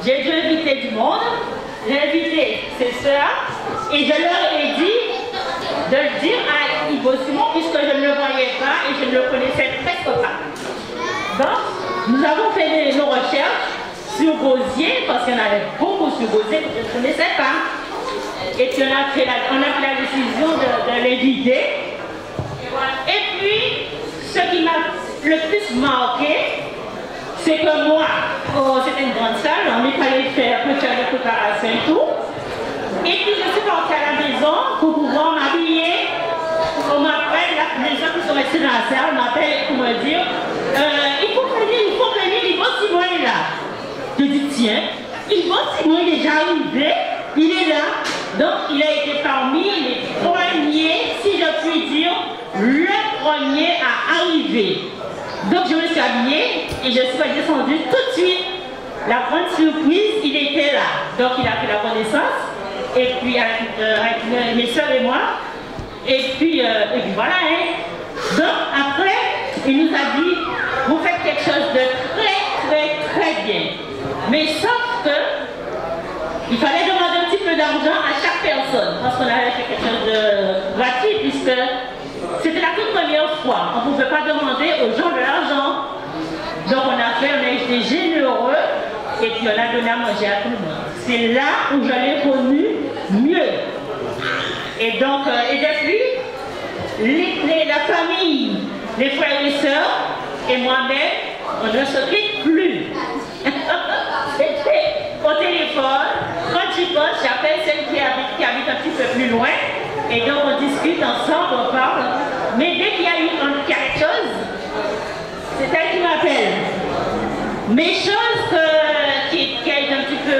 j'ai dû inviter du monde, j'ai invité ses sœurs et je leur ai dit de le dire à Yves Simon puisque je ne le voyais pas et je ne le connaissais presque pas. Donc, nous avons fait nos recherches sur Gosier, parce qu'il y en avait beaucoup sur Gosier que je ne connaissais pas. Et puis on a pris la décision de les guider. Et puis, ce qui m'a le plus marqué, c'est que moi, c'était une grande salle, on est allé faire des préparations et tout. Et puis je suis partie à la maison pour pouvoir m'habiller. On m'appelle, les gens qui sont restés dans la salle m'appellent pour me dire il faut venir, Yves Simon est là. Je dis tiens, Yves Simon est déjà arrivé, il est là. Donc il a été parmi les premiers, si je puis dire, le premier à arriver. Donc je me suis habillée et je suis descendue tout de suite. La grande surprise, il était là. Donc il a fait la connaissance. Et puis avec mes soeurs et moi. Et puis voilà. Hein. Donc après, il nous a dit, vous faites quelque chose de très bien. Mais sauf que il fallait demander un petit peu d'argent à chaque personne. Parce qu'on avait fait quelque chose de gratuit puisque c'était la toute première fois. On ne pouvait pas demander aux gens de l'argent. Donc on a été généreux et puis on a donné à manger à tout le monde. C'est là où je l'ai connu mieux. Et donc, et depuis, la famille, les frères et sœurs et moi-même, on ne se quitte plus. C'était au téléphone. Quand j'y pense, j'appelle celle qui habite un petit peu plus loin. Et donc on discute ensemble, on parle. Mais dès qu'il y a quelque chose, c'est elle qui m'appelle. Mais chose qui est un petit peu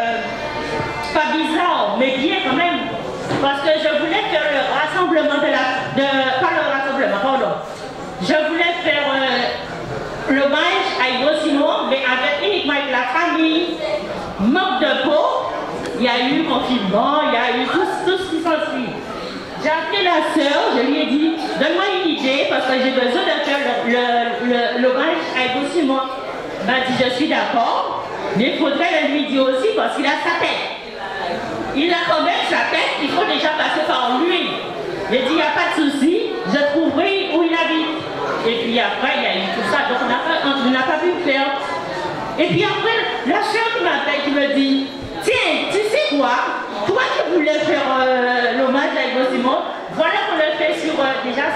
pas bizarre, mais bien quand même. Parce que je voulais faire le rassemblement pas le rassemblement, pardon. Je voulais faire l'hommage à Yves Simon, mais uniquement avec la famille, manque de peau. Il y a eu confinement, il y a eu tout ce qui s'ensuit. J'ai appelé la sœur, je lui ai dit, donne-moi une idée parce que j'ai besoin de faire l'hommage à Yves Simon. Elle m'a dit, je suis d'accord, mais il faudrait le lui dire aussi parce qu'il a sa tête. Il a quand même sa tête, il faut déjà passer par lui. J'ai dit, il n'y a pas de souci, je trouverai où il habite. Et puis après, il y a eu tout ça, donc on n'a pas pu le faire. Et puis après, la sœur qui m'appelle, qui me dit, tiens, tu sais quoi? Toi qui voulais faire l'hommage à Yves Simon, voilà qu'on le fait déjà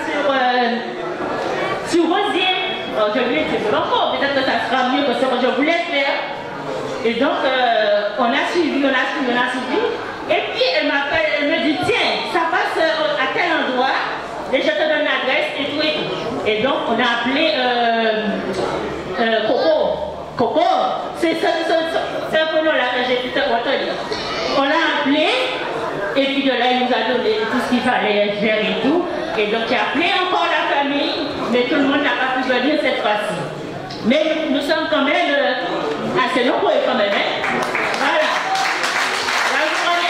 sur Rosier. Alors je lui ai dit, encore, peut-être que ça sera mieux que ce que je voulais faire. Et donc, on a suivi. Et puis, elle m'appelle, elle me dit, tiens, ça passe à tel endroit, et je te donne l'adresse et tout et tout. Et donc, on a appelé Coco, c'est un peu là que j'ai pu te retenir. On l'a appelé, et puis de là, il nous a donné tout ce qu'il fallait faire et tout. Et donc, j'ai appelé encore la famille, mais tout le monde n'a pas pu venir cette fois-ci. Mais nous sommes quand même assez nombreux quand même. Hein? Voilà. La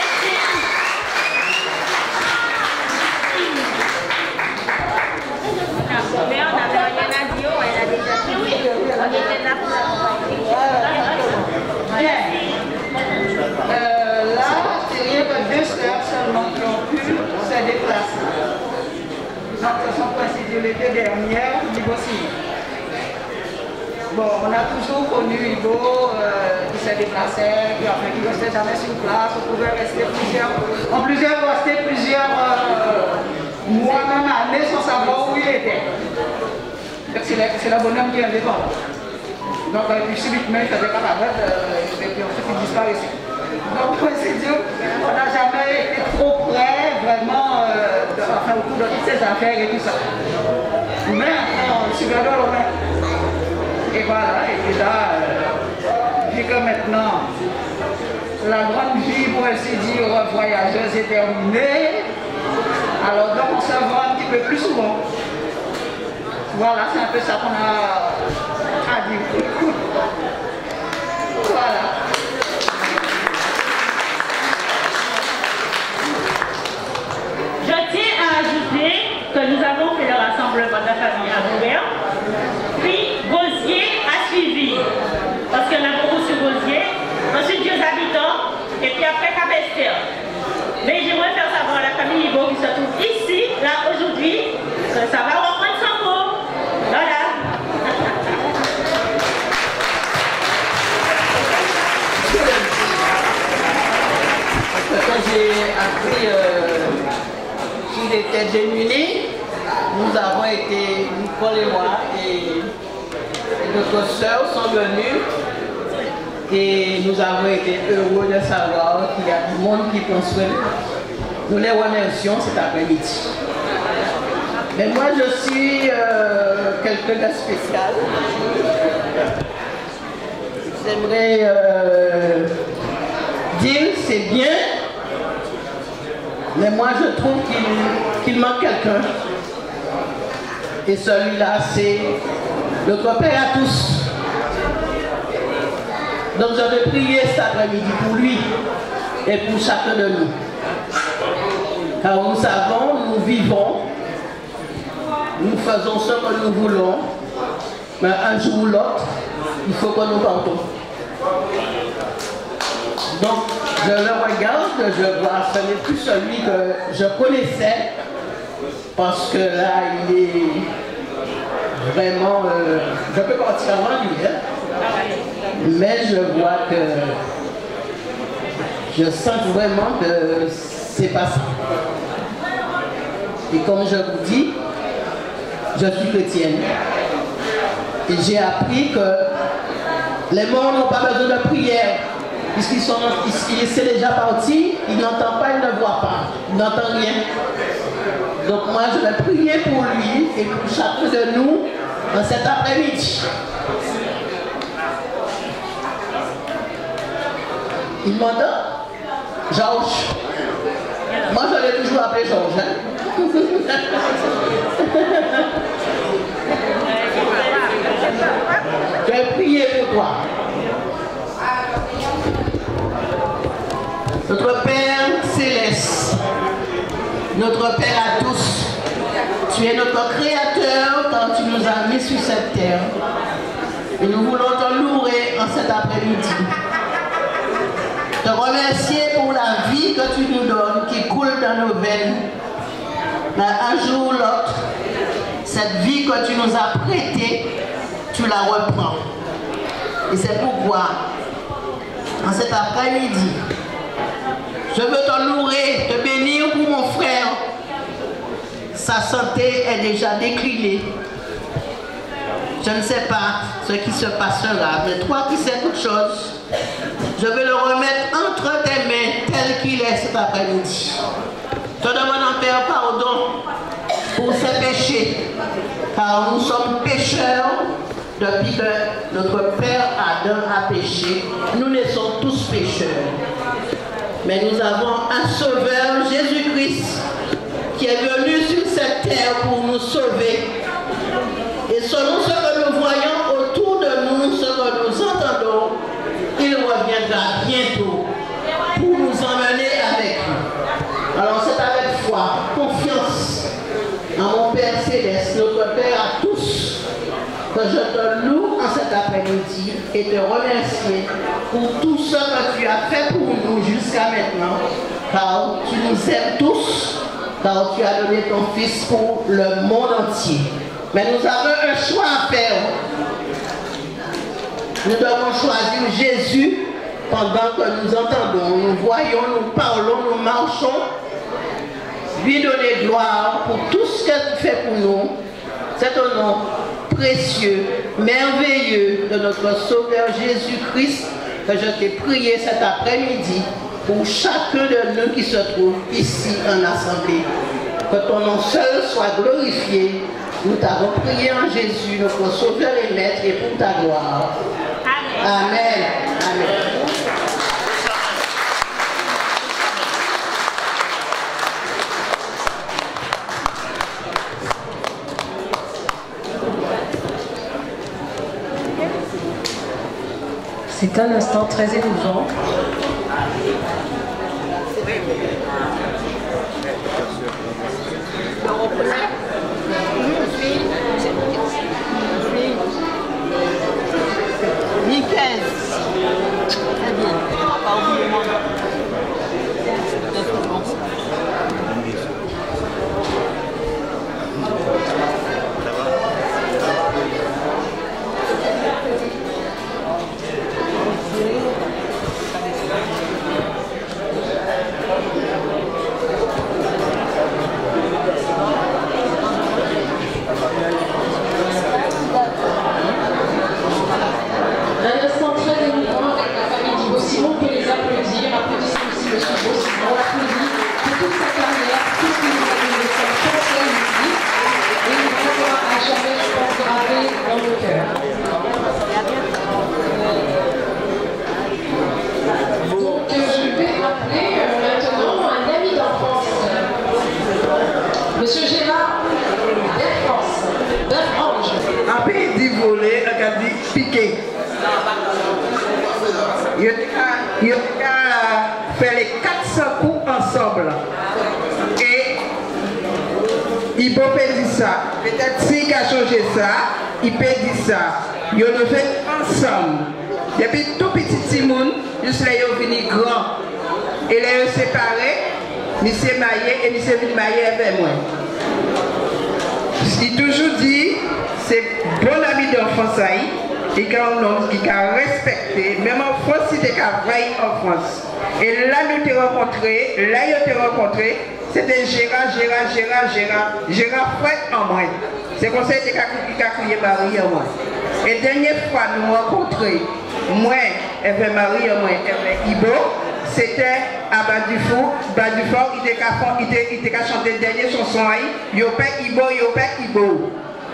mais on n'avait rien à dire, elle a déjà dit oui. On était là pour là, c'est rien que 2 sœurs seulement qui ont pu se déplacer. Donc, ce sont précisées les 2 dernières, Yves Simon. Bon, on a toujours connu Yves qui se déplaçait, qui ne restait jamais sur place, on pouvait rester plusieurs mois, même années sans savoir où il était. C'est la bonhomme qui est indépendant. Donc, puis subitement, il faisait camarade, et puis ensuite il disparaissait. Donc, c'est dur, on n'a jamais été trop près, vraiment, autour de toutes ces affaires et tout ça. Mais, on suivait de loin. Et voilà, et puis là, vu que maintenant, la grande vie, pour ainsi dire, voyageuse est terminée, alors donc on se voit un petit peu plus souvent. Voilà, c'est un peu ça qu'on a à dire. Voilà. Je tiens à ajouter que nous avons fait le rassemblement de la famille à Rouvert. Puis Gosier a suivi, parce qu'il y en a beaucoup sur Gosier. Ensuite j'ai appris qu'il était démuni, nous avons été, Nicole et moi, et notre soeur sont venues. Et nous avons été heureux de savoir qu'il y a du monde qui prend soin. Nous les remercions cet après-midi. Mais moi, je suis quelqu'un de spécial. J'aimerais dire c'est bien, mais moi je trouve qu'il manque quelqu'un. Et celui-là, c'est notre Père à tous. Donc je vais prier cet après-midi pour lui et pour chacun de nous. Car nous savons, nous vivons, nous faisons ce que nous voulons, mais un jour ou l'autre, il faut que nous partons. Donc je le regarde, je vois, ce n'est plus celui que je connaissais, parce que là, il est vraiment... je peux partir avant lui, hein? Mais je vois que je sens vraiment que c'est pas ça. Et comme je vous dis, je suis chrétienne. Et j'ai appris que les morts n'ont pas besoin de prière. Puisqu'ils sont déjà partis, ils n'entendent pas, ils ne voient pas. Ils n'entendent rien. Donc moi, je vais prier pour lui et pour chacun de nous en cet après-midi. Il m'entend? Georges. Moi, je l'ai toujours appelé Georges. Hein? Je vais prier pour toi. Notre Père céleste, notre Père à tous, tu es notre Créateur quand tu nous as mis sur cette terre. Et nous voulons te louer en cet après-midi. Te remercier pour la vie que tu nous donnes, qui coule dans nos veines. Mais un jour ou l'autre, cette vie que tu nous as prêtée, tu la reprends. Et c'est pourquoi, en cet après-midi, je veux te louer, te bénir pour mon frère. Sa santé est déjà déclinée. Je ne sais pas ce qui se passera, mais toi qui sais toutes choses, je veux le remettre entre tes mains tel qu'il est cet après-midi. Je te demande en Père pardon pour ses péchés, car nous sommes pécheurs depuis que notre Père Adam a péché. Nous naissons tous pécheurs. Mais nous avons un Sauveur, Jésus-Christ, qui est venu sur cette terre pour nous sauver. Et selon ce que nous voyons autour de nous, ce que nous entendons, il reviendra bientôt pour nous emmener avec lui. Alors c'est avec foi, confiance en mon Père céleste, notre Père à tous, que je te loue en cet après-midi et te remercie pour tout ce que tu as fait pour nous jusqu'à maintenant, car tu nous aimes tous, car tu as donné ton Fils pour le monde entier. Mais nous avons un choix à faire. Nous devons choisir Jésus pendant que nous entendons, nous voyons, nous parlons, nous marchons. Lui donner gloire pour tout ce que tu fais pour nous. C'est un nom précieux, merveilleux de notre Sauveur Jésus-Christ que je t'ai prié cet après-midi pour chacun de nous qui se trouve ici en assemblée. Que ton nom seul soit glorifié. Nous t'avons prié en Jésus, notre Sauveur et Maître, et pour ta gloire. Amen. Amen. Amen. C'est un instant très émouvant. Nickel. Très bien. On va pas oublier le moment. Monsieur Gérard Bertrange. Un pays dit voler, un cas dit piquer. Il a fait les 400 coups ensemble. Et il peut dire ça. Peut-être s'il a changé ça, il peut dire ça. Il le fait ensemble. Depuis tout petit Timoun, juste là, il est venu grand. Et là, il est séparé. Monsieur Maillé et Monsieur Vilmaillé avec moi. Il toujours dit, c'est bon ami d'enfance, et quand on qui a respecté, même en France, il était veillé en France. Et là, nous t'ai rencontré, c'était Gérard Fred en moi. C'est comme ça qu'il a crié Marie en moi. Et dernière fois, nous rencontrés, moi, et Marie en moi, et Ibo, c'était à Badufort, il était qu'à chanter le dernier chanson, Yopé Ibo, Yopé Ibo.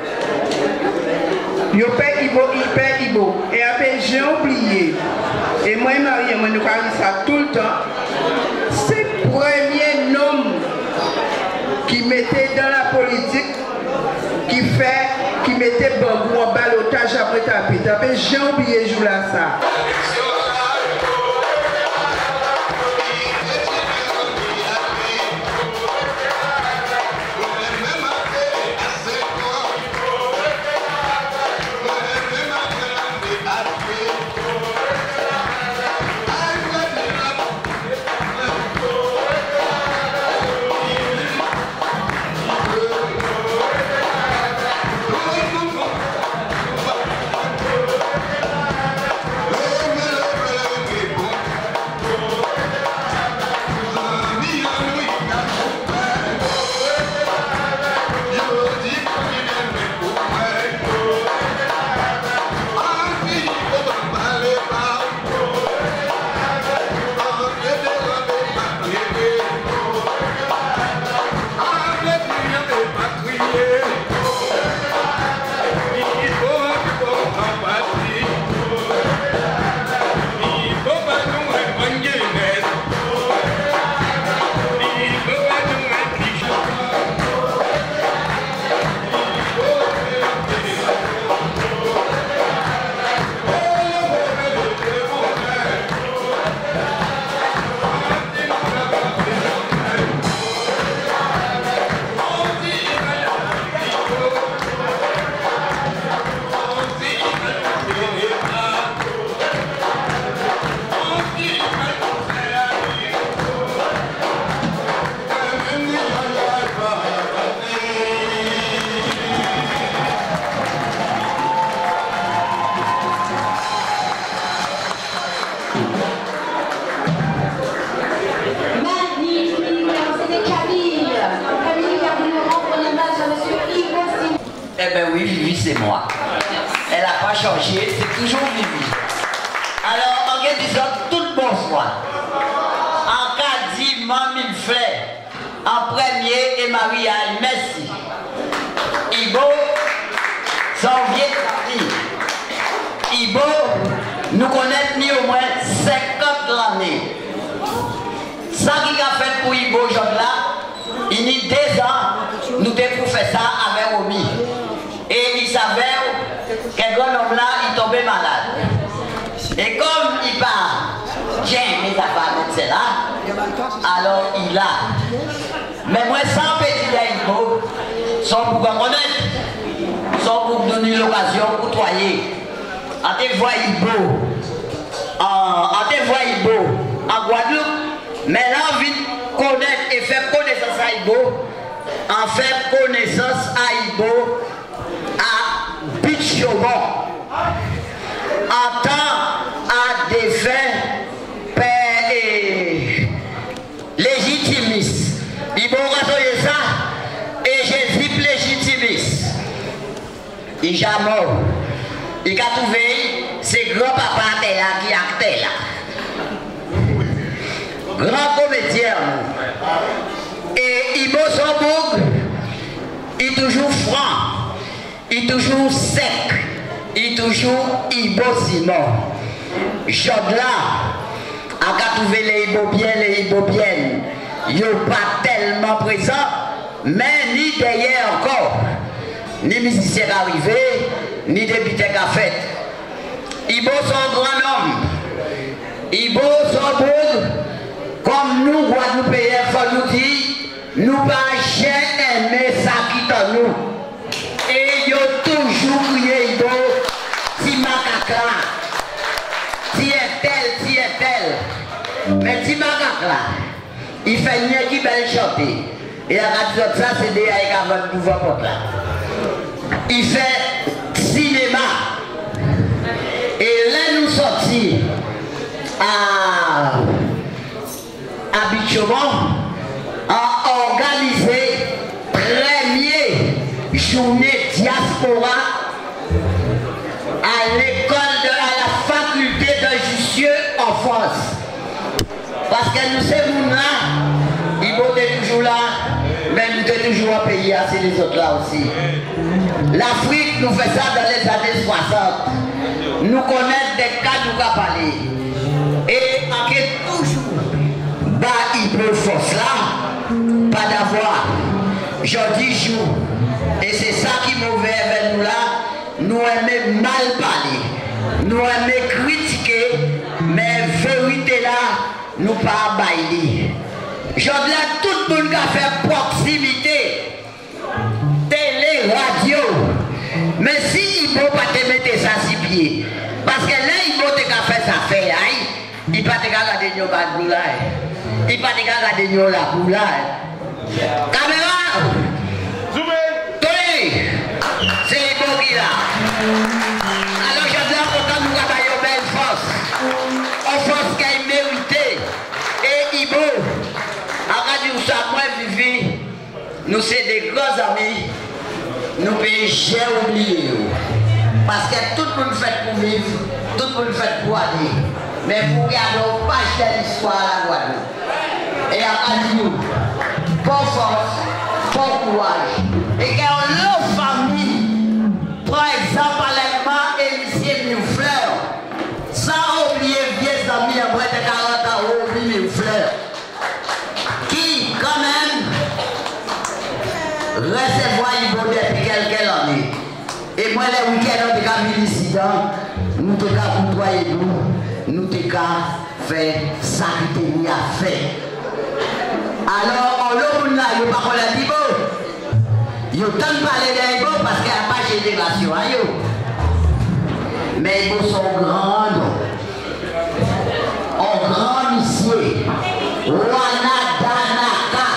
Yopé Ibo. Et après, j'ai oublié. Et moi et Marie, moi, nous parlons ça tout le temps. C'est le premier nom qui mettait dans la politique, qui mettait Bambou en balotage après tapis. Après, j'ai oublié jouer là ça. Eh bien oui, Vivi, c'est moi. Elle n'a pas changé, c'est toujours Vivi. Alors, en disant tout bonsoir. En cas dit Mamie Fleur, en premier et Marie-Anne, merci. Ibo, s'en vient de Paris. Ibo, nous connaissons ni au moins 50 années. Ça qui a fait pour Ibo, là, il y a 2 ans, nous avons fait ça avec Omi. Et il s'avère qu'un grand homme là, il tombait malade. Et comme il part, tiens, mes affaires, c'est là, alors il a. Mais moi, sans petit Ibo, sans pour connaître, sans pour donner l'occasion pour toyer. En te voit Ibo, en Guadeloupe, mais là, on vient connaître et faire connaissance à Ibo, en faire connaissance à Ibo, à Bichobon, en temps à des fins et légitimistes. Ibo rassure ça et Jésus légitimis. Il est mort. Il a trouvé ses grands-papas qui actaient là. Grand comédien. Et Ibo Sombourg, il est toujours franc, il est toujours sec, il est toujours Ibo Simon. Jodla, a trouvé les Ibobiens, ils ne sont pas tellement présents, mais ni derrière encore, ni musicien arrivé, ni député qu'a fait. Ibo sont grand homme. Ibo sont beaux, comme nous, Guadeloupéens, il faut nous dire, nous pas jamais aimer ça qui dans nous. Et ils ont toujours crié Ibo, si macaque là, si est tel. Mais si macaque là, il fait rien qui belle chanter. Et à la ça, c'est des avec avant de pouvoir porter là. Il fait cinéma. Et là, nous sortis à habituellement à organiser première journée diaspora à l'école à la faculté de Jussieu en France. Parce que nous sommes là, ils vont toujours là, mais nous sommes toujours à payer, c'est les autres là aussi. L'Afrique nous fait ça dans les années 60. Nous connaissons des cas nous avons parlé. Et en est toujours bas il peut force là, pas d'avoir. Je dis jour. Et c'est ça qui mauvais avec nous là. Nous aimons mal parler. Nous aimons critiquer, mais vérité là, nous pas bailler. Je dis à tout le monde qui a fait proximité, télé, radio. Mais si il ne faut pas te mettre ça sur pied, parce que là il faut te faire ça faire, il ne peut pas te regarder nos bagou là, il ne peut pas te regarder nos labou là. Caméra! Tony! C'est les beaux qui là. Alors je dis à nous avons une belle force. Une force qui a mérité. Et Ibo, à nous sommes moins vivants, nous sommes des grands amis. Nous pouvons jamais oublier. Parce que tout le monde fait pour vivre, tout le monde fait pour aller. Mais vous regardez pas de l'histoire à la Guadeloupe. Et à nous, pour force, pour courage. Et qu'il y a une autre famille, par exemple, à et M. Mufleur, sans oublier vieux amis à moins de 40 ans, oublier Mufleur, qui, quand même, recevoir Ibo depuis quelques années. Et moi, les week-ends, nous avons mis l'incident, nous avons côtoyé nous avons fait ça qui était à faire. Alors, on l'a dit, il n'y a pas de Ibo. Il y a tant de parler d'Ibo parce qu'il n'y a pas de génération. Mais Ibo sont grands. En grand monsieur, Wanadanaka.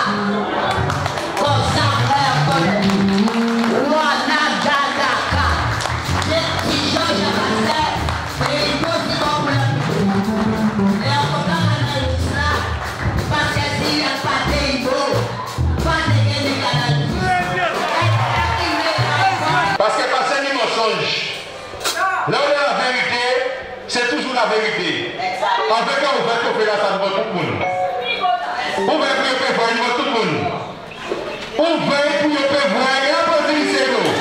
Parce que passer ni mensonge. Là où il y a la vérité, c'est toujours la vérité. Avec un ouvert qu'on fait là, ça devant tout le monde. Ouvert pour y voir devant tout le monde. Ouvert pour y voir, il y a pas de zéro.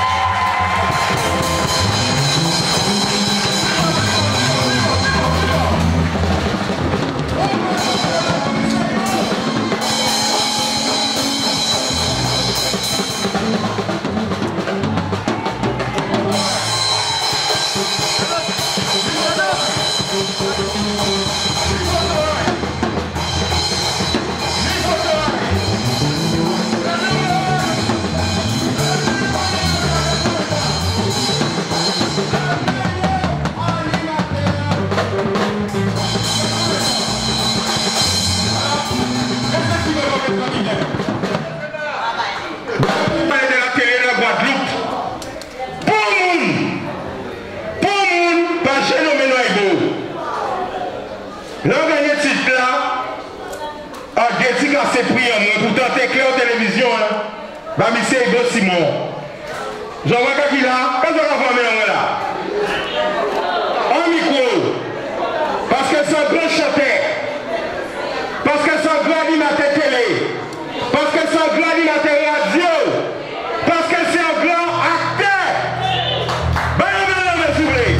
C'est pris à moi, pourtant t'es clair en télévision, bah monsieur Ibo Simon. J'en vois qu'il a, quand on va voir là, en micro, parce que c'est un grand chanteur, parce que c'est un grand animateur télé, parce que c'est un grand animateur radio, parce que c'est un grand acteur. Ben non, s'il vous plaît.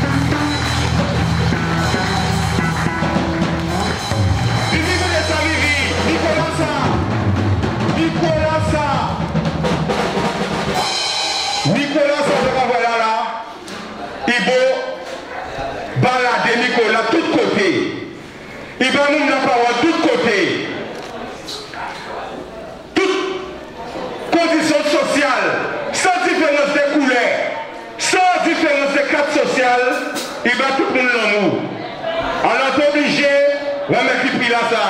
Vivi de sa vie. il faut balader Nicolas de tous côtés. Il va nous la parole de tous côtés. Toute condition sociale, sans différence de couleur, sans différence de carte sociale, il va tout le monde dans nous. Alors, on est obligé de mettre qui pris là ça.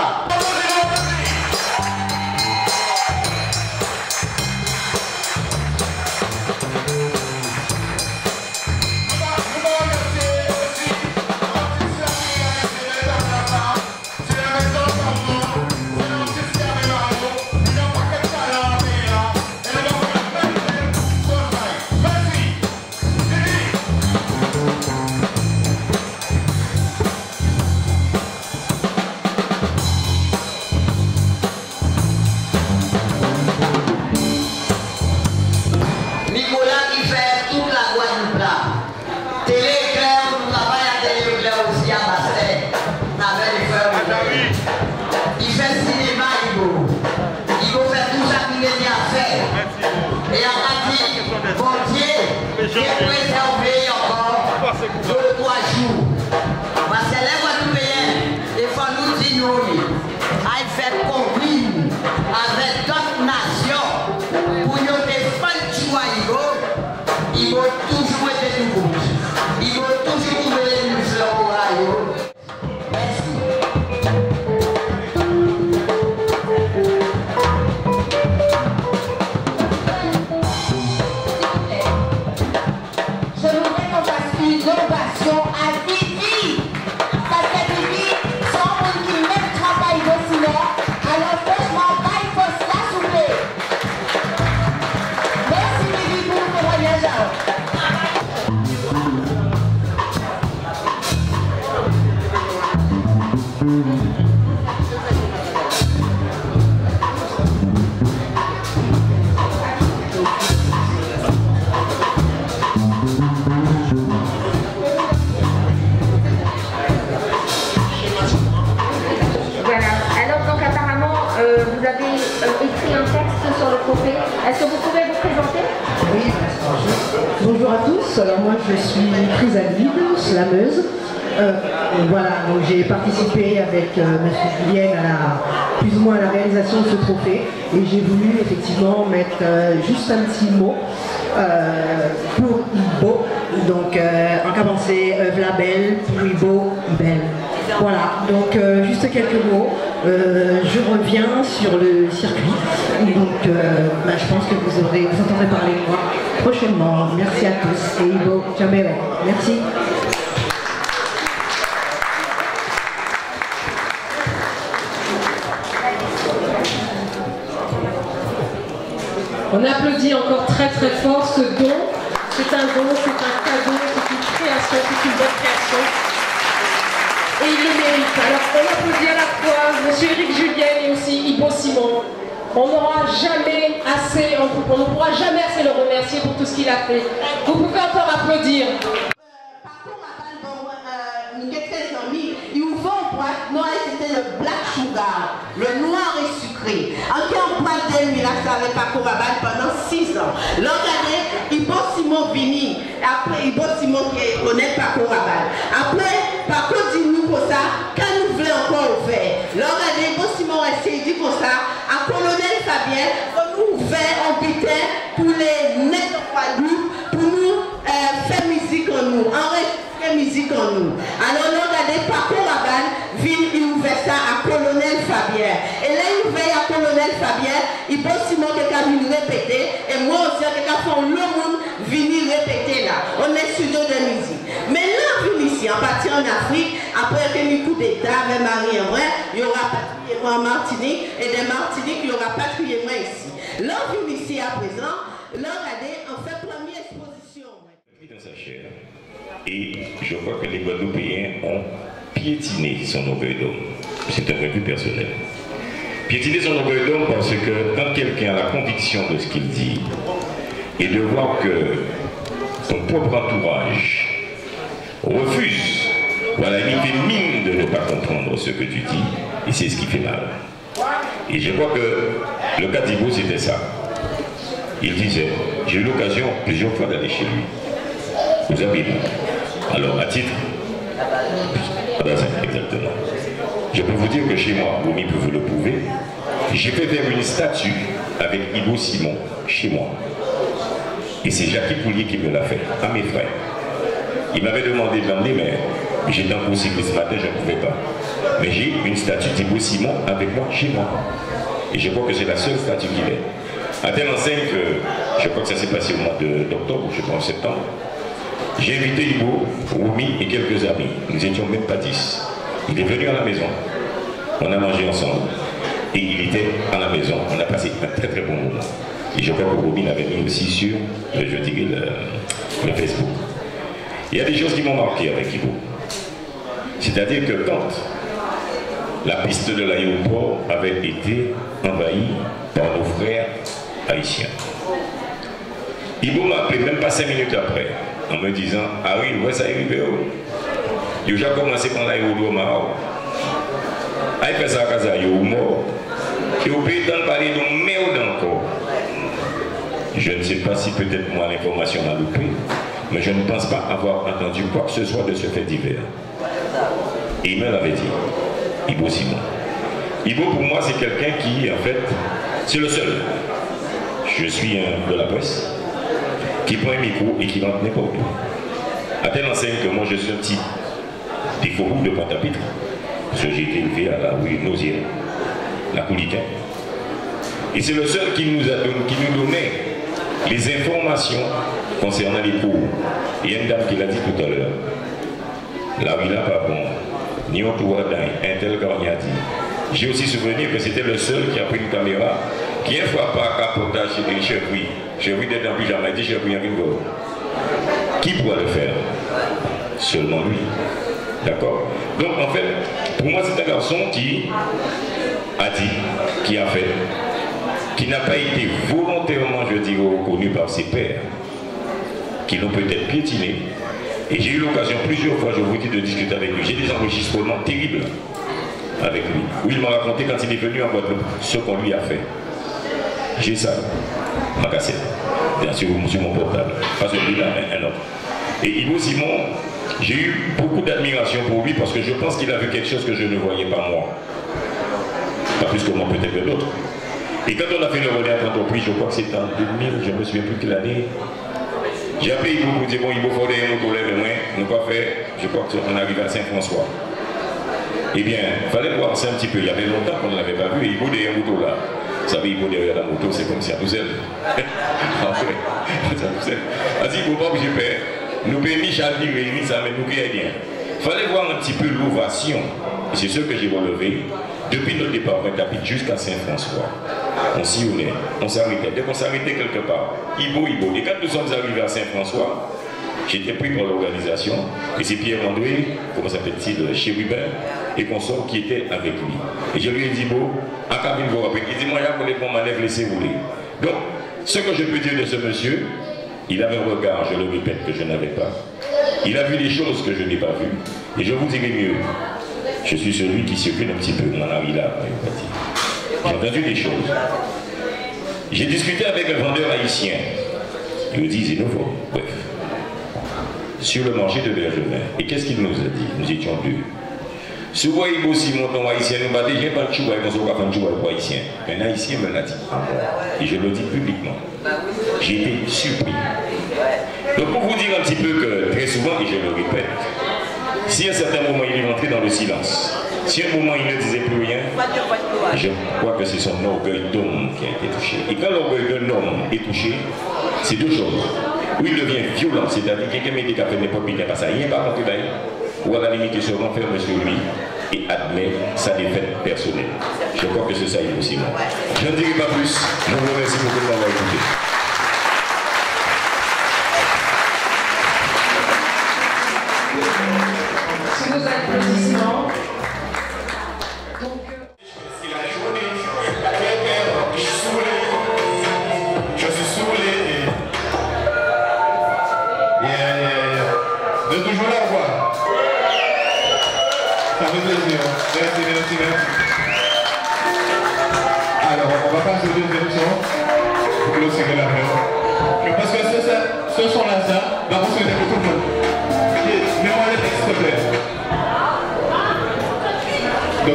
J'ai préservé encore 2 ou 3 jours. Parce que les Guadeloupéens, il faut nous dire, il fait combine avec d'autres nations pour nous défendre Chihuahua. Il va toujours être nouveau. Il va toujours trouver une fleur au rayon. Merci. Innovation à Vivi. Parce que Vivi, sans monde qui même travaille au cinéma, alors franchement, il faut se la soulever. Merci Vivi pour le témoignage. Vous avez écrit un texte sur le trophée. Est-ce que vous pouvez vous présenter? Oui, bonjour à tous. Alors moi je suis Chrysalide, slameuse. Voilà, donc j'ai participé avec Monsieur Julien plus ou moins à la réalisation de ce trophée. Et j'ai voulu effectivement mettre juste un petit mot pour Ibo. Donc en commencer, la belle, pour Ibo, belle. Voilà, donc juste quelques mots. Je reviens sur le circuit. Donc je pense que vous entendrez parler de moi prochainement. Merci à tous et Ibo Jamere. Merci. On applaudit encore très très fort ce don. C'est un don, c'est un cadeau, c'est une création, c'est une bonne création. Et il le mérite. Alors on applaudit à la fois M. Éric Julien et aussi Ibo Simon. On n'aura jamais assez, on ne pourra jamais assez le remercier pour tout ce qu'il a fait. Vous pouvez encore applaudir. C'était le black sugar, le noir et sucré. En qui on parle de lui, là, ça avec Paco Rabanne pendant 6 ans. Regardez, Ibo Simon Vini, après Ibo Simon qui connaît Paco Rabanne. Après, Paco dit nous comme ça, quand nous voulons encore faire. Regardez, Ibo Simon essaie dit comme ça, à Colonel Fabien, on nous fait un butin pour les nets de Guadeloupe, pour nous faire musique en nous, enregistrer musique en nous. Alors, regardez, Paco Rabanne, il ouvert ça à Colonel Fabien. Et là, il ouvert à Colonel Fabien, il peut Simon quelqu'un venu répéter, et moi aussi, quelqu'un fait le monde venir répéter là. On est studio de musique. Mais là, on vient ici, en partie en Afrique, après qu'il y a eu coup d'État avec Marie-Henri, il y aura patrié-moi en Martinique, et des Martiniques, il y aura patrié-moi ici. Là, on vient ici à présent, là, regardez, on fait première exposition. Dans sa chair. Et je crois que les Guadeloupéens ont piétiner son orgueil d'homme. C'est un point de vue personnel. Piétiner son orgueil d'homme parce que quand quelqu'un a la conviction de ce qu'il dit et de voir que son propre entourage refuse, voilà, il fait mine de ne pas comprendre ce que tu dis et c'est ce qui fait mal. Et je crois que le cas d'Ibo c'était ça. Il disait, j'ai eu l'occasion plusieurs fois d'aller chez lui. Vous avez vu. Alors, à titre... Exactement. Je peux vous dire que chez moi, Romy peut vous le prouver, j'ai fait faire une statue avec Ibo Simon chez moi. Et c'est Jackie Poulier qui me l'a fait, à mes frères. Il m'avait demandé de l'emmener, mais j'étais en cours cycliste ce matin, je ne pouvais pas. Mais j'ai une statue d'Ibo Simon avec moi chez moi. Et je crois que c'est la seule statue qu'il est. À telle enseigne que, je crois que ça s'est passé au mois d'octobre, je crois en septembre, j'ai invité Ibo, Romy et quelques amis. Nous étions même pas 10. Il est venu à la maison. On a mangé ensemble. Et il était à la maison. On a passé un très très bon moment. Et je crois que Romy l'avait mis aussi sur, je dirais, le Facebook. Il y a des choses qui m'ont marqué avec Ibo. C'est-à-dire que quand la piste de l'aéroport avait été envahie par nos frères haïtiens, Ibo m'a appelé même pas 5 minutes après, en me disant, ah oui, ouais, ça est arrivé. Il a déjà commencé par l'aérodrome. Il fait ça à casa, il est mort. Et au pays d'en parler de merde encore. Je ne sais pas si peut-être moi l'information m'a loupé, mais je ne pense pas avoir entendu quoi que ce soit de ce fait divers. Et il me l'avait dit, Ibo Simon. Ibo pour moi c'est quelqu'un qui en fait, c'est le seul. Je suis un de la presse, qui prend un micro et qui rentre n'importe où. À telle enseigne que moi je suis un petit défaut de Pointe-à-Pitre, parce que j'ai été élevé à la rue Nausière, la Couliquin. Et c'est le seul qui nous donnait les informations concernant les cours. Il y a une dame qui l'a dit tout à l'heure. Là où il n'a pas bon, ni au tour d'un tel qu'on y a dit. J'ai aussi souvenir que c'était le seul qui a pris une caméra qui une fois par capotage chez des chèvres. Chèvres d'être en pyjama, il dit chèvres en bingo. Qui pourra le faire? Seulement lui. D'accord? Donc en fait, pour moi c'est un garçon qui a dit, qui a fait, qui n'a pas été volontairement, je dirais, reconnu par ses pairs, qui l'ont peut-être piétiné. Et j'ai eu l'occasion plusieurs fois, je vous dis, de discuter avec lui. J'ai des enregistrements terribles avec lui, où il m'a raconté quand il est venu en Guadeloupe ce qu'on lui a fait. J'ai ça, ma cassette, bien sûr, sur mon portable, pas celui-là, mais un autre. Et Ibo Simon, j'ai eu beaucoup d'admiration pour lui parce que je pense qu'il a vu quelque chose que je ne voyais pas moi. Pas plus que moi, peut-être que d'autres. Et quand on a fait le relais à l'entreprise, je crois que c'était en 2000, je ne me souviens plus quelle année, j'ai appelé Ibo pour dire, bon, Ibo, il faut des mots de moi, nous pas fait, je crois qu'on arrive à Saint-François. Eh bien, il fallait voir ça un petit peu, il y avait longtemps qu'on ne l'avait pas vu, et Ibo derrière la moto là. Vous savez, Ibo derrière la moto, c'est comme si à tout seul. Après, c'est à tout seul. Vas-y, Ibo, pas que j'ai peur. Nous payons Michel qui réunit ça, mais nous qui est bien. Il fallait voir un petit peu l'ovation, et c'est ce que j'ai relevé, depuis notre départ à Pointe-à-Pitre jusqu'à Saint-François. On sillonnait, on s'arrêtait. Dès qu'on s'arrêtait quelque part, Ibo. Et quand nous sommes arrivés à Saint-François, j'étais pris par l'organisation, et c'est Pierre-André, comment s'appelle-t-il, chez Rubin, et consort qui était avec lui. Et je lui ai dit, Ibo, à cabine vous rappelez, il dit, moi, il y a pour manœuvre, laissez rouler. Donc, ce que je peux dire de ce monsieur, il avait un regard, je le répète, que je n'avais pas. Il a vu des choses que je n'ai pas vues. Et je vous dirai mieux, je suis celui qui circule un petit peu, mon ami là, j'ai entendu des choses. J'ai discuté avec un vendeur haïtien. Il me dit, c'est nouveau. Bref. Sur le marché de Bergevin. Et qu'est-ce qu'il nous a dit? Nous étions deux. Souvent, il aussi mon haïtien, nous battait, j'ai pas de chouba, il m'a pas de chouba pour haïtien. Un haïtien me l'a dit. Et je le dis publiquement. J'ai été surpris. Donc, pour vous dire un petit peu que, très souvent, et je le répète, si à un certain moment il est rentré dans le silence, si à un moment il ne disait plus rien, je crois que c'est son orgueil d'homme qui a été touché. Et quand l'orgueil d'un homme est touché, c'est deux choses. Ou il devient violent, c'est-à-dire que quelqu'un met des cafés n'importe qui n'est pas ça, il n'est pas rentré d'ailleurs, ou à la limite il se renferme sur lui et admet sa défaite personnelle. Je crois que c'est ça impossible. Je ne dirai pas plus. Je vous remercie beaucoup de m'avoir écouté. Sous vos applaudissements. Vous êtes toujours là ou quoi? Ça fait plaisir. Merci. Alors, on va passer au deuxième son pour clôturer la fin. Parce que ce son-là, ça va vous souhaiter pour tout le monde.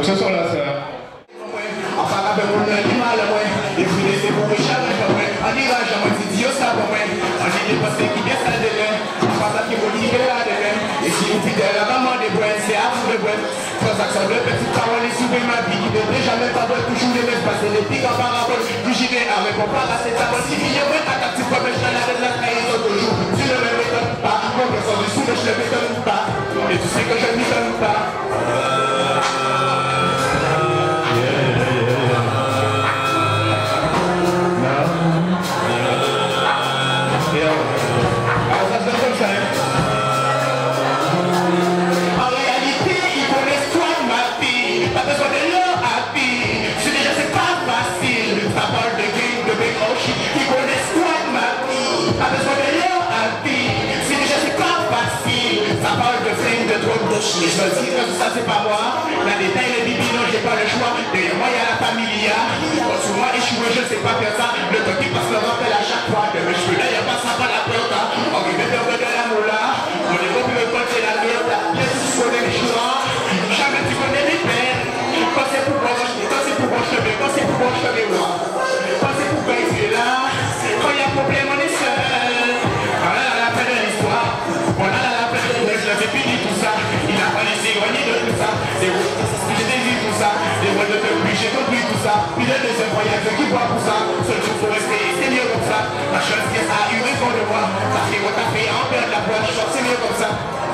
ce sont là, sœur. Enfin, avec mon animal, et puis laissez vous jamais pas vrai. On ira jamais si Dieu ça va vrai. On dit des passés qui bien ça de l'air. Enfin, ça qui vous dit que là de l'air. Et si vous fidèle à maman des brèves, c'est à vous de brèves. Transaction de petites paroles, les souvenirs ma vie qui ne devrait jamais pas voir toujours les mêmes passer. Les pics en parabole, plus j'y vais avec mon paracétamol. Si il y a un petit problème, je la donne la trahison toujours. Tu ne me m'étonnes pas. Mon cœur sort du sous, mais je ne m'étonne pas. Et tu sais que je ne m'étonne pas. En réalité, ils connaissent toi ma fille. Pas besoin de leur habit. C'est déjà c'est pas facile. Ça parle de game, de big ocean. Ils connaissent toi ma fille. Pas besoin de leur habit. C'est déjà c'est pas facile. Ça parle de flingue, de drogue, de chien. Je me dis que ça c'est pas moi. La détail, les bibi, non, j'ai pas le choix. Derrière moi, il y a la familia. Sur moi, échoué, je sais pas faire ça. Le temps qui passe le rappel à chaque fois. De mes cheveux là, y'a pas ça, pas la porta. On vit de la moula. On est pas plus le pote, c'est la gueule. Yes, tu connais les choix. Jamais tu connais les peines. Quand c'est pour moi, je vais. Quand c'est pour moi, je vais voir. Quand c'est pour baiser là. Quand il y a problème, on est seul. On a la peine de l'histoire. On a la peine de l'histoire. Je l'avais fini tout ça. Il a pas laissé gagner de tout ça. Des routes, j'ai désiré tout ça. Des mois de plus, j'ai compris tout ça. Puis le deuxième voyage qui voit pour ça. Seul jour faut rester, c'est mieux comme ça. La chance qui a eu raison de moi. Ça fait what t'as fait en perdre la voix. Je crois que c'est mieux comme ça.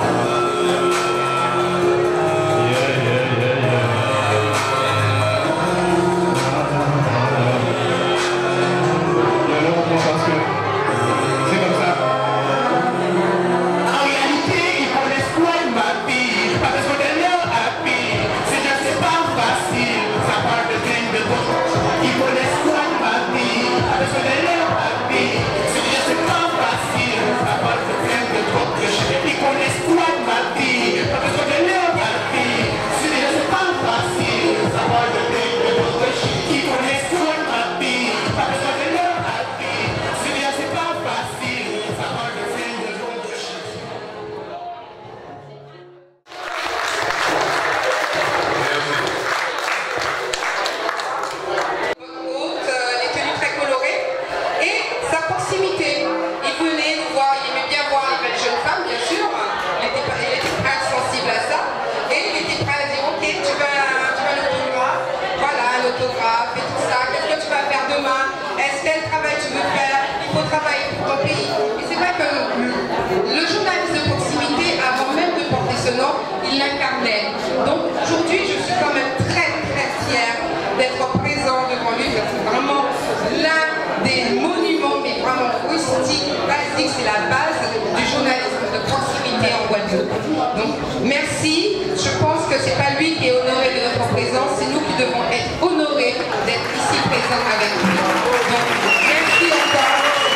Il l'incarnait. Donc aujourd'hui, je suis quand même très fière d'être présent devant lui. C'est vraiment l'un des monuments, mais vraiment rustiques, basiques. C'est la base du journalisme de proximité en Guadeloupe. Donc merci. Je pense que c'est pas lui qui est honoré de notre présence, c'est nous qui devons être honorés d'être ici présents avec lui. Donc merci encore.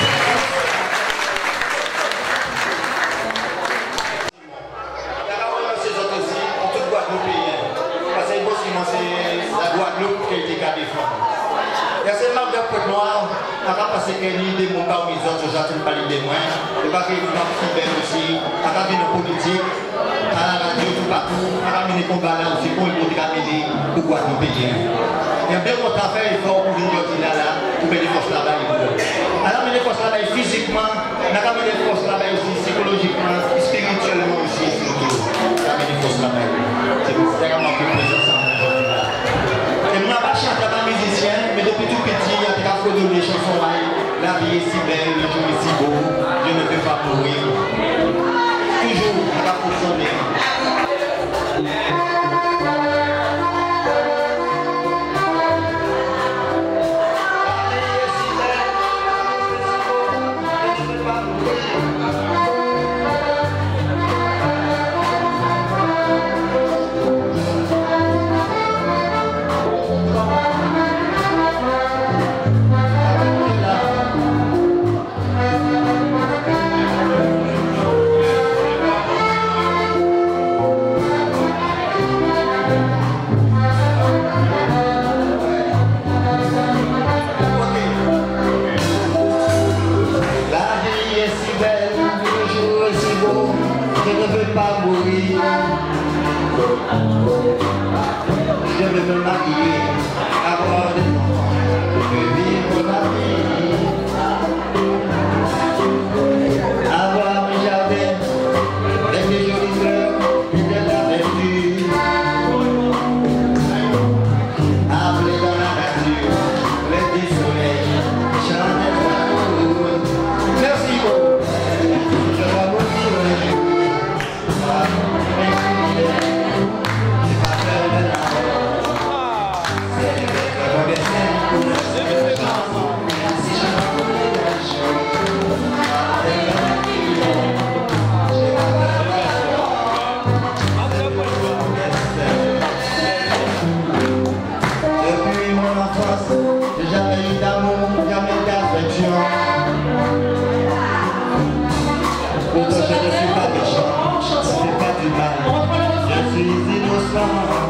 C'est la Guadeloupe qui a été gardée. Il y a cette marque de Côte Noire, parce qu'il y a des mots parmi les autres, j'attends pas les moins. Il y a des gens qui viennent aussi, à la politique, à la radio, tout partout, à la combats là aussi pour les aider pour Guadeloupe. Il y a bien d'autres affaires, il faut pour une journée là, pour mettre les forces là-bas. Alors, les forces là-bas physiquement, on a mis les forces là-bas aussi psychologiquement, spirituellement aussi, surtout. On a mis les forces là-bas. C'est vraiment plus présent. Et nous n'avons pas chanté à musicien, mais depuis tout petit, il y a des fois de les chansons là. La vie est si belle, le jour est si beau, je ne peux pas mourir. Toujours, on va fonctionner. Je ne veux pas mourir. je veux me marier, avoir des enfants, je veux vivre ma vie. Avoir un jardin avec des jolies fleurs et de la verdure. Appeler dans la nature, le du soleil, chanter l'amour. Merci beaucoup. Je vais mourir un jour. J'ai pas peur de la mort. C'est le bon destin pour la chanson. Si je m'envolais un jour. Depuis mon enfance, j'ai jamais eu d'amour, jamais d'affection. Pourtant je ne suis pas méchant, je ne fais pas du mal, je suis innocent.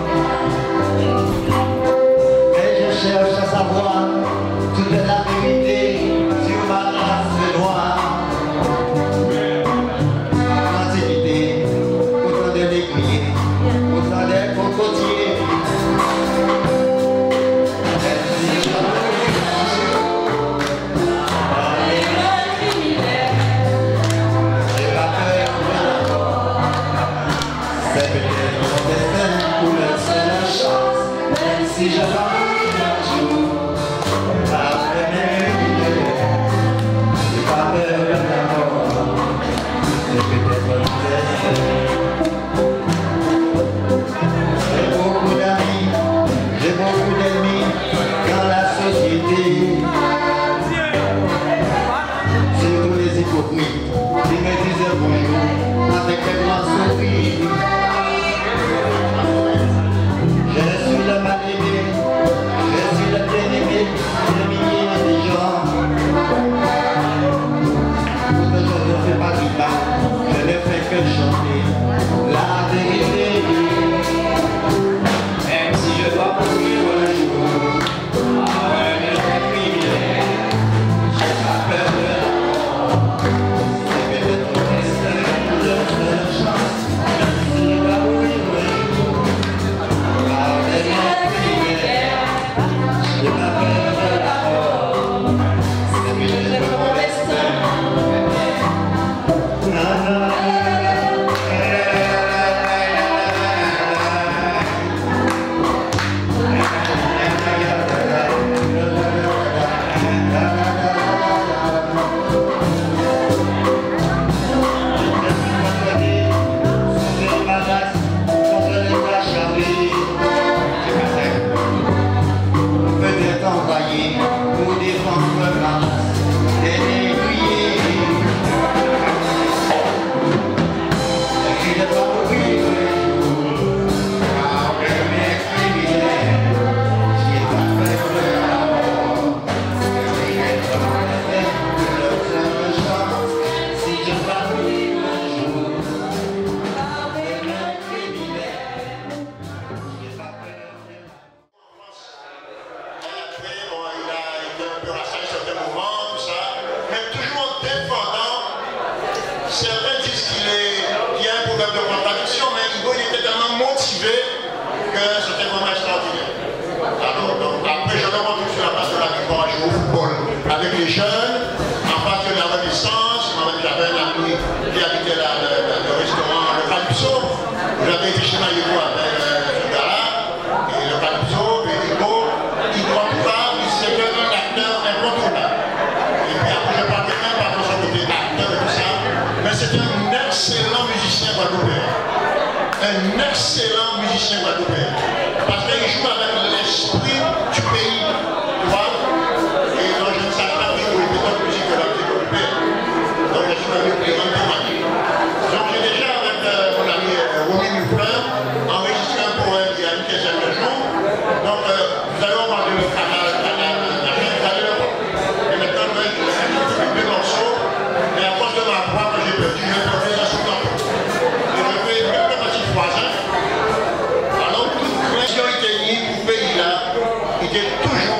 Mais je cherche à savoir toute la vérité sur ma race noire. L'antiquité, autant de l'écuyer, autant des cocotiers. Si je m'arrive un jour, après mes j'ai pas peur de la mort, c'est peut-être mon destin. J'ai beaucoup d'amis, j'ai beaucoup d'ennemis dans la société. Surtout les hypocrites qui me disaient bonjour avec un grand sourire. Je suis le mal-aimé, je suis le bien-aimé de milliers de gens. Pourtant je ne fais pas du mal, je ne fais que chanter la vérité. Même si je dois mourir un jour, avec un criminel, j'ai pas peur de la mort. C'est peut-être mon destin, je serai la chance, même si je dois mourir un jour. J'ai pas peur de la mort, c'est peut-être mon destin. Envoyé pour défendre ma race des négriers. Et je dois mourir un jour avec mes criminels. J'ai pas peur de la mort, c'est peut-être mon destin que leur seule chance. Si je dois mourir un jour avec mes criminels, j'ai pas peur de la mort. Il a été un peu rassasié à certains moments, tout ça, mais toujours en défendant. Certains disent qu'il y a un problème de contradiction, mais Igo il était tellement motivé que c'était vraiment extraordinaire. Alors, donc, après, je me retrouve sur la place de la victoire à jouer au football avec les jeunes, en face de la Renaissance. J'avais un ami qui habitait le restaurant, le Calypso. J'avais été chez Maïko avec ce gars-là, et le Calypso, et Igo, il doit pas, c'était un acteur incontournable. Et puis après, je parlais même pas de son côté acteur et tout ça, mais c'était un excellent musicien guadeloupéen. Un excellent musicien guadeloupéen. Parce qu'il joue avec l'esprit du pays, tu vois. Et donc je ne savais pas qu'il était dans la musique de la musique guadeloupéenne. Donc je suis venu plus un peu maquillé. Donc j'ai déjà avec mon ami Romy Mufleur enregistré un poème il y a une quinzaine de jours. Donc vous allez regarder le canal, vous allez le voir. Et maintenant je vais écouter deux morceaux. Mais à cause de ma voix que j'ai perdu, je vais perder la sous-temps. Et je fais quelques petites phrases. Alors toute pression était liée pour ce pays-là, il était toujours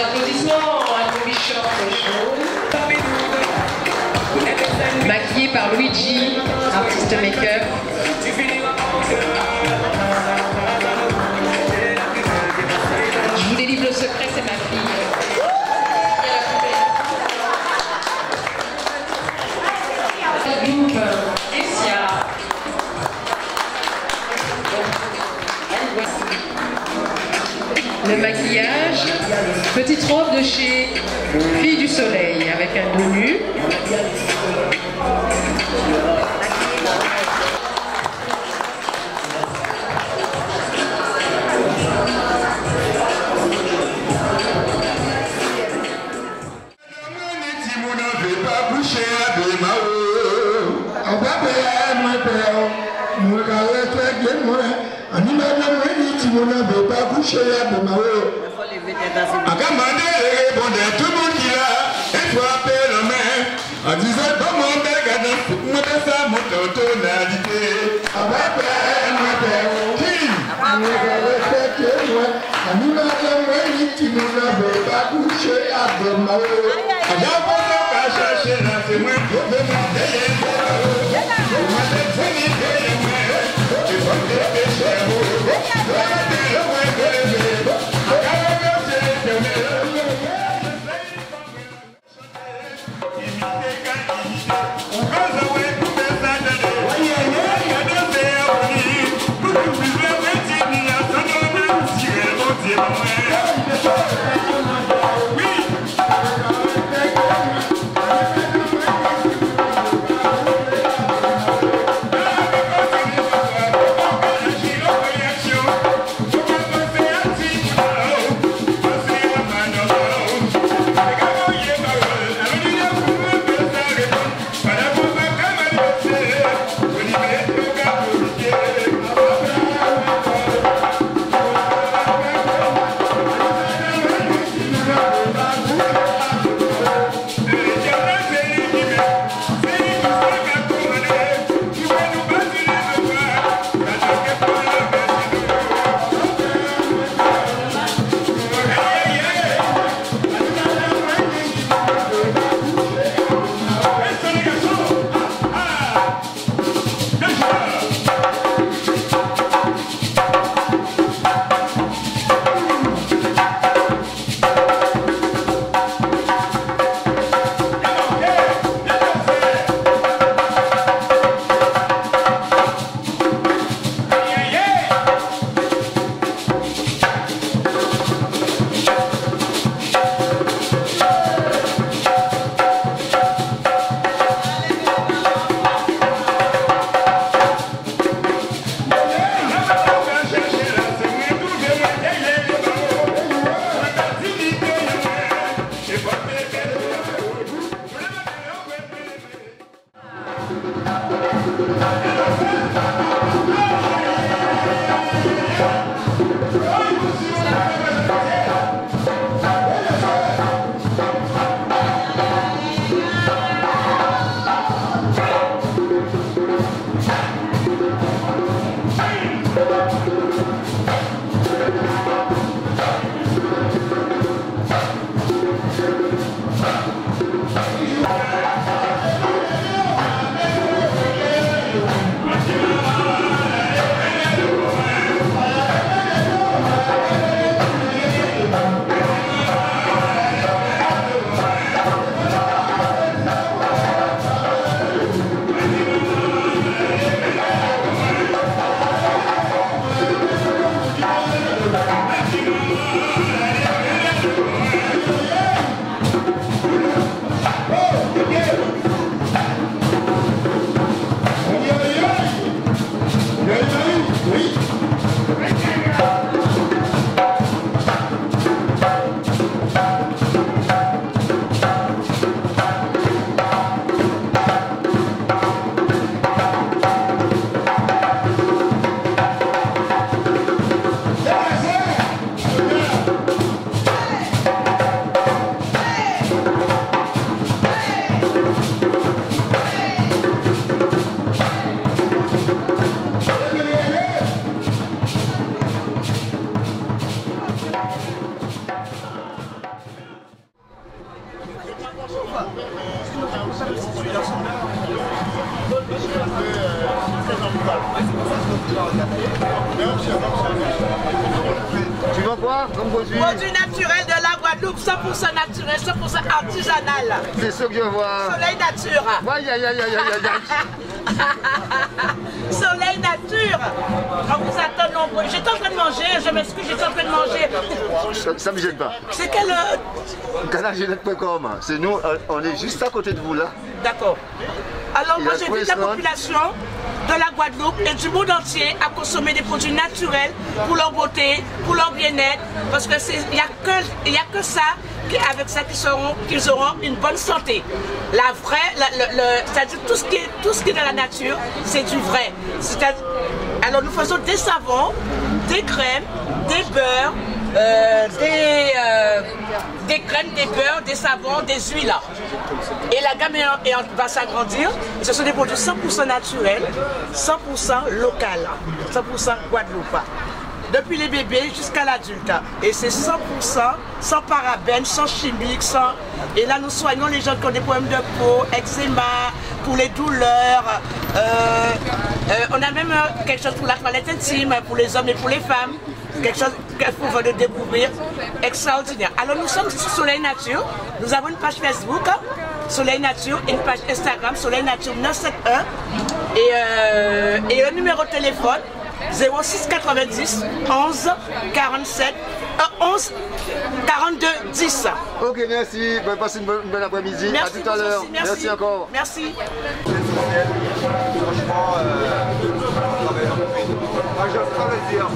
applaudissements à nos Bishop jaune. Maquillé par Luigi, artiste make-up. Je vous délivre le secret, c'est ma fille. Le maquillage, petite robe de chez Fille du Soleil avec un dos nu. Tout le monde qui l'a, et frappé la main, en disant comment on sa tonalité. Tu vends quoi comme produit? Produit naturel de la Guadeloupe, 100% naturel, 100% artisanal. C'est ce que je vois. Soleil nature. Aïe, aïe, aïe, aïe, aïe, aïe. Soleil nature. On vous attend nombreux. J'étais en train de manger, je m'excuse, j'étais en train de manger. Ça me gêne pas. C'est quelle Canalgenette.com. C'est nous, on est juste à côté de vous là. D'accord. Alors moi j'invite la population de la Guadeloupe et du monde entier à consommer des produits naturels pour leur beauté, pour leur bien-être, parce que il y a que ça, avec ça qu'ils auront une bonne santé. La vraie, c'est-à-dire tout ce qui est dans la nature, c'est du vrai. Alors nous faisons des savons, des crèmes, des beurres, des crèmes, des beurres, des savons, des huiles. Et la gamme va s'agrandir. Ce sont des produits 100% naturels, 100% local, 100% Guadeloupe. Depuis les bébés jusqu'à l'adulte. Et c'est 100%, sans parabènes, sans chimiques, sans... Et là, nous soignons les gens qui ont des problèmes de peau, eczéma, pour les douleurs. On a même quelque chose pour la toilette intime, pour les hommes et pour les femmes. Quelque chose qu'il faut de découvrir extraordinaire. Alors nous sommes sur Soleil Nature. Nous avons une page Facebook, Soleil Nature, et une page Instagram, Soleil Nature 971. Et un numéro de téléphone, 06 90 11 47 11 42 10. Ok, merci. Passez une bonne après-midi. À tout à l'heure. Merci encore. Merci. Franchement, je peux le dire.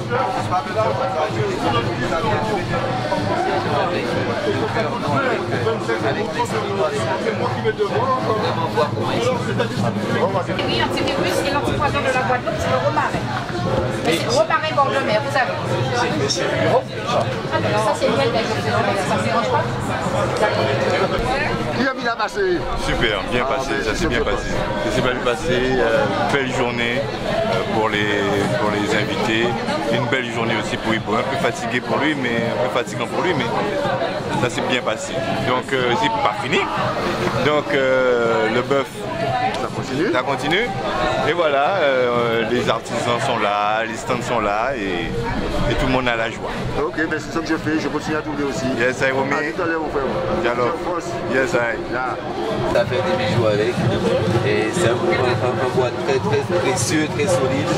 Oui, un petit peu plus, et l'antipoison de la Guadeloupe, c'est le romarin. Mais c'est le romarin bord de mer, vous savez. Ça, c'est miel d'ailleurs, ça ne dérange pas. Qui a mis la passé? Super, bien passé, ça s'est bien passé. Ça s'est bien passé, belle journée pour les invités, une belle journée aussi pour Ibo, un peu fatigué pour lui, mais un peu fatigant pour lui, mais ça s'est bien passé. Donc c'est pas fini. Donc le bœuf, ça continue. Et voilà, les artisans sont là, les stands sont là et tout le monde a la joie. Ok, mais c'est ça que je fais, je continue à tourner aussi. Yes, I will À tout à l'heure, mon frère. Alors, yes, I. Ça fait des bijoux avec. Et c'est un bois très précieux, très solide.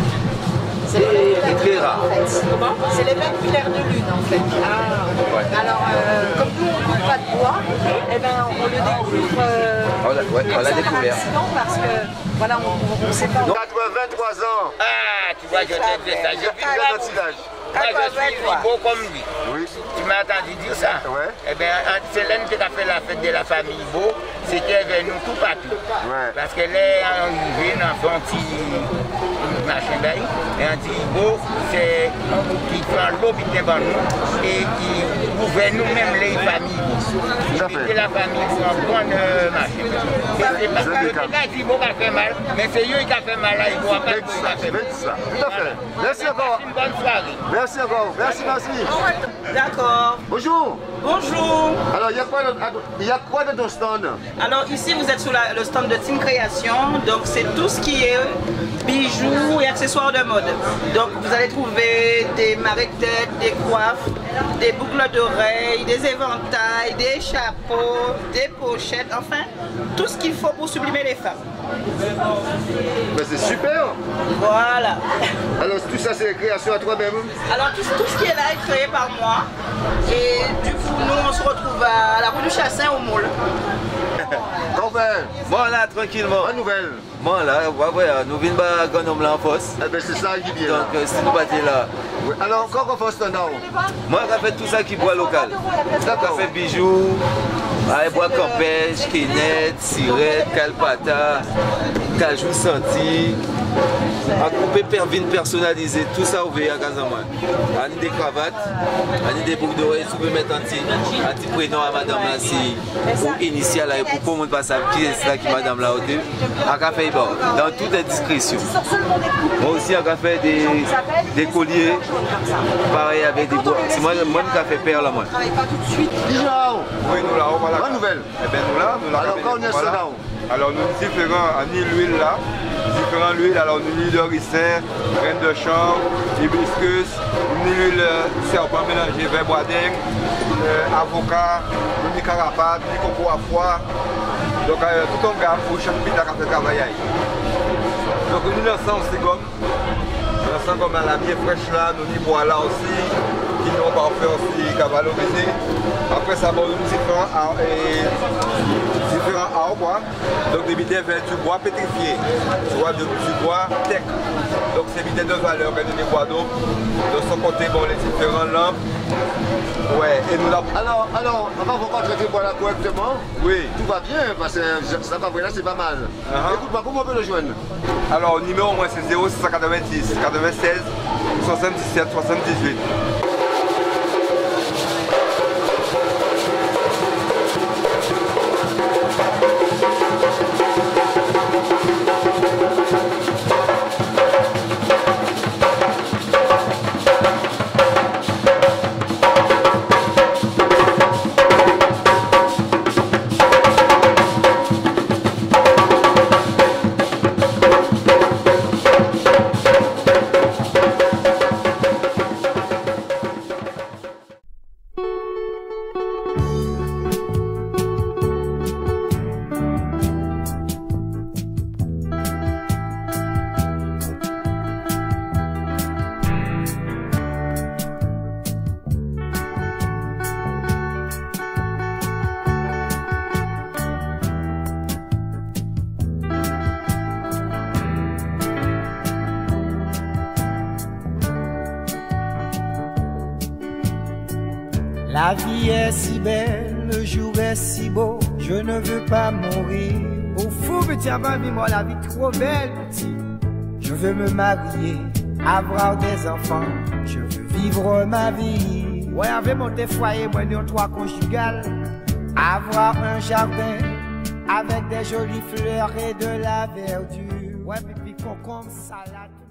Et très rare. Comment? C'est les mêmes clairs de lune en fait. Ah. Alors, comme nous on ne coupe pas de bois, eh ben, on le découvre on l'a découvert. Parce que voilà, on ne sait pas. 23 ans. Ah, tu vois, je t'ai fait ça. Je vis dans notre village. Moi, je suis beau comme lui. Oui. Tu m'as entendu dire ça? Ouais. Eh bien, Célène qui a fait la fête de la famille Beau, c'était vers nous tout partout. Ouais. Parce qu'elle est arrivée dans son petit machin d'ail. Et on dit Beau, c'est qui prend l'eau qui est devant nous et qui ouvre nous-mêmes les familles. Et la famille Beau en bonne machin. C'est parce que le gars dit Beau qui a fait mal, mais c'est eux qui a fait mal là, il ne voit pas Beau qui a fait mal. Tout à fait. Merci encore. Une bonne soirée. Merci encore. Merci. D'accord. Bonjour. Bonjour. Alors, il y a quoi dans ton stand? Alors ici, vous êtes sur le stand de Team Création. Donc c'est tout ce qui est bijoux et accessoires de mode. Donc vous allez trouver des marées-têtes, des coiffes, des boucles d'oreilles, des éventails, des chapeaux, des pochettes, enfin tout ce qu'il faut pour sublimer les femmes. Ben, c'est super. Voilà. Alors tout ça c'est création à toi-même? Alors tout ce qui est là est créé par moi. Et du coup nous on se retrouve à la rue du Chassin au Moule. Bon là, tranquillement. Bonne nouvelle. Bon là, nous venons à Gonom là en force. Eh ben c'est ça qui vient. Donc si nous battons là. Oui. Alors encore en force now. Moi j'ai fait tout ça qui boit local. J'ai fait bijoux, bois campèche, quenette, sirette, calpata, cajou senti. À couper pervine personnalisé, tout ça vous voyez à Casamance. On a des cravates, on a des boucles d'oreilles, vous pouvez mettre un petit prénom à madame là, si ou initial là, pour que le monde passe à qui est ça qui madame là au début. À café dans toutes les discrétions. Moi aussi à café des colliers, pareil avec des bois. C'est moi qui a fait père là moi. Oui, nous là, voilà. Bonne nouvelle. Eh bien nous là, alors quand on est là. Alors nous différents, on a l'huile là. différentes huiles. Alors une huile de ricin, graines de chanvre, hibiscus, une huile serpent mélangée vin bois d'aigle, avocat, une carapate, une coco à foie. Donc tout un gamme pour chaque pita qui fait travailler. Donc nous lançons aussi gomme. Nous lançons comme à la bien fraîche là, nous y bois là aussi, qui nous va faire aussi valoriser. Après ça, bon, nous différents arbres. Donc des bidets du bois pétrifié, tu vois, du bois tech. Donc c'est bidets de valeur que nous bois d'eau. De son côté, bon, les différentes lampes. Ouais, et nous là. Alors, avant qu'on traiter le bois là correctement, oui. Tout va bien, parce que ça va là, c'est pas mal. Écoute-moi, comment on peut le joindre? Alors, numéro moi c'est 0690 96 77 78. La vie est si belle, le jour est si beau, je ne veux pas mourir. Au fond, petit avant, moi la vie trop belle, petit. Je veux me marier, avoir des enfants, je veux vivre ma vie. Ouais, avec mon foyer, moi, nous trois conjugales, avoir un jardin avec des jolies fleurs et de la verdure. Ouais, pipi, concombre, salade.